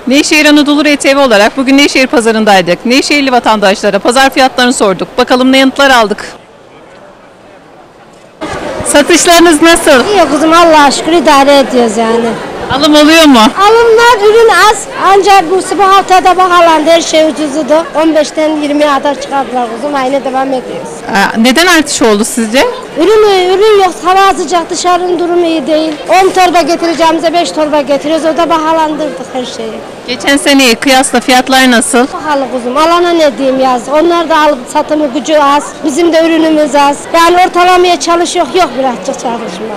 Nevşehir Anadolu RTV olarak bugün Nevşehir pazarındaydık. Nevşehirli vatandaşlara pazar fiyatlarını sorduk. Bakalım ne yanıtlar aldık. Satışlarınız nasıl? İyi kızım, Allah'a şükür idare ediyoruz yani. Alım oluyor mu? Alımlar, ürün az. Ancak bu haftada bahalandı, her şey ucuzdu. 15'ten 20'ye kadar çıkardılar kızım. Aynı devam ediyoruz. Neden artış oldu sizce? Ürün yok. Hava sıcak, dışarının durumu iyi değil. 10 torba getireceğimize 5 torba getiriyoruz. O da bahalandırdık her şeyi. Geçen seneye kıyasla fiyatlar nasıl? Pahalı kuzum. Alana ne diyeyim yaz. Onlar da alıp satımı gücü az. Bizim de ürünümüz az. Yani ortalamaya çalışıyor. Yok birazcık çalışma.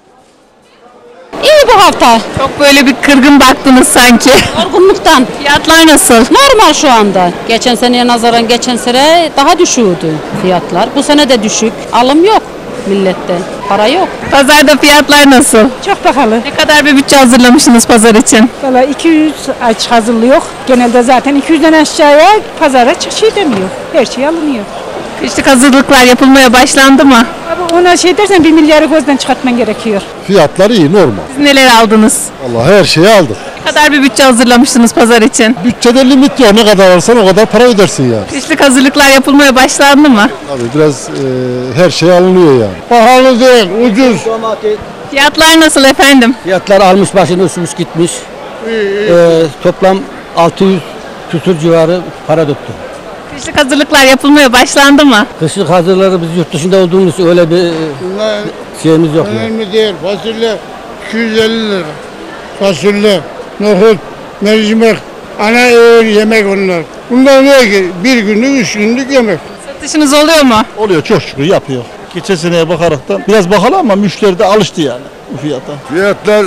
İyi bu hafta. Çok böyle bir kırgın baktınız sanki. Yorgunluktan. Fiyatlar nasıl? Normal şu anda. Geçen seneye nazaran geçen sene daha düşüyordu fiyatlar. Bu sene de düşük. Alım yok millette. Para yok. Pazarda fiyatlar nasıl? Çok pahalı. Ne kadar bir bütçe hazırlamışsınız pazar için? Valla 200 aç hazırlıyor. Genelde zaten 200'den aşağıya pazara şey demiyor. Her şey alınıyor. Kışlık hazırlıklar yapılmaya başlandı mı? Ama ona şey dersen 1 milyarı gözden çıkartman gerekiyor. Fiyatları iyi, normal. Siz neler aldınız? Vallahi her şeyi aldık. Ne kadar bir bütçe hazırlamışsınız pazar için? Bütçede limit yok. Ne kadar alırsan o kadar para ödersin yani. Kışlık hazırlıklar yapılmaya başlandı mı? Tabii biraz her şey alınıyor yani. Pahalı değil, ucuz. Fiyatlar nasıl efendim? Fiyatlar almış başını uçmuş gitmiş. Toplam 600 küsur civarı para tuttu. Kışlık hazırlıklar yapılmaya başlandı mı? Kışlık hazırları biz yurt dışında olduğumuz için öyle bir şeyimiz yok. Yani. Önemli değil. Fasulye 250 lira. Fasulye, nohut, mercimek, ana öğün yemek onlar. Bunlar ne ki? Bir günlük, 3 günlük yemek. Satışınız oluyor mu? Oluyor, çok şükür yapıyor. Geçen seneye bakaraktan biraz pahalı ama müşteri de alıştı yani bu fiyata. Fiyatlar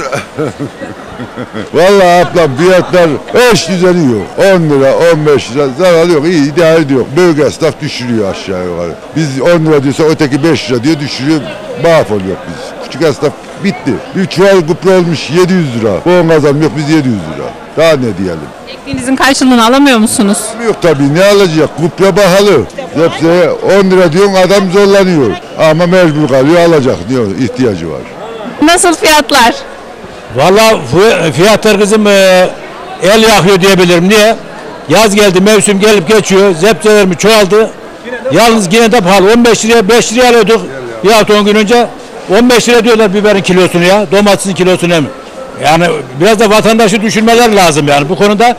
vallahi ablam fiyatlar eş düzeni yok. 10 lira 15 lira zarar yok, iyi idare ediyor. Büyük esnaf düşürüyor aşağı yukarı. Biz 10 lira diyorsa öteki 5 lira diyor düşürüyor, mahvoluyor biz. Küçük esnaf bitti. Bir çuval kupra olmuş 700 lira. Bu 10 kazanım yok, biz 700 lira. Daha ne diyelim? Ektiğinizin karşılığını alamıyor musunuz? Yok tabii, ne alacak? Kupra pahalı. Hepsi 10 lira diyorsun, adam zorlanıyor. Ama mecbur kalıyor, alacak diyor, ihtiyacı var. Nasıl fiyatlar? Vallahi fiyatlar kızım el yakıyor diyebilirim. Niye? Yaz geldi, mevsim gelip geçiyor. Zepçelerimiz çoğaldı. Yalnız yine de pahalı. 15 liraya 5 liraya alıyorduk. Bir hafta 10 gün önce 15 lira diyorlar biberin kilosunu ya. Domatesin kilosunu hem. Yani biraz da vatandaşı düşünmeler lazım yani bu konuda.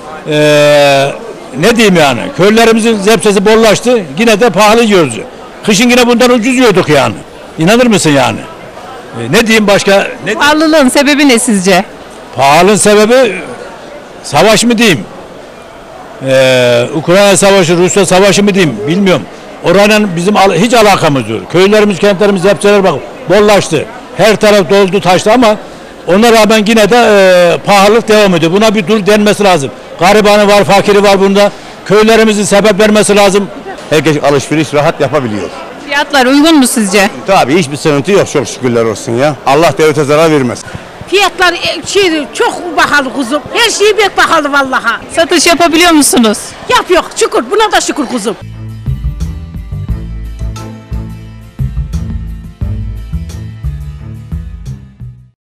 Ne diyeyim yani? Köylerimizin zepsesi bollaştı. Yine de pahalı yiyoruz. Kışın yine bundan ucuz yiyorduk yani. İnanır mısın yani? Ne diyeyim başka? Pahalılığın sebebi ne sizce? Pahalılığın sebebi savaş mı diyeyim? Ukrayna savaşı, Rusya savaşı mı diyeyim? Bilmiyorum. Oranın bizim hiç alakamız yok. Köylerimiz, kentlerimiz, hepsiler bak bollaştı. Her taraf doldu, taştı ama ona rağmen yine de pahalılık devam ediyor. Buna bir dur denmesi lazım. Garibanı var, fakiri var bunda. Köylerimizin sebep vermesi lazım. Herkes alışveriş rahat yapabiliyor. Fiyatlar uygun mu sizce? Tabii hiçbir sıkıntı yok, çok şükürler olsun ya. Allah devlete zarar vermez. Fiyatlar çok pahalı kuzum. Her şey pek pahalı vallahi. Satış yapabiliyor musunuz? Yapıyor şükür, buna da şükür kuzum.